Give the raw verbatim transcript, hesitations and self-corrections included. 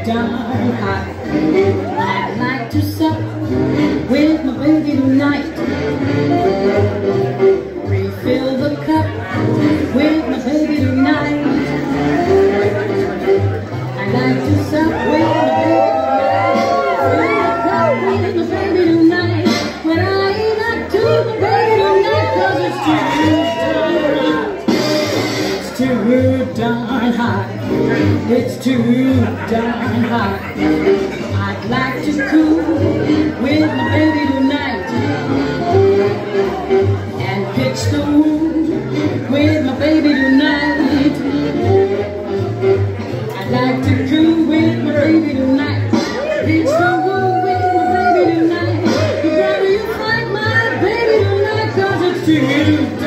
darn hot. I'd like to sup with my baby tonight. Refill the cup with my baby tonight. I'd like to sup with my baby tonight. Fill the cup with my baby tonight. When I ain't up to my baby tonight, 'cause it's too darn hot. It's too darn hot. I'd like to cool with my baby tonight and pitch the woo with my baby tonight. I'd like to cool with my baby tonight, pitch the woo with my baby tonight. You better you find my baby tonight, 'cause it's too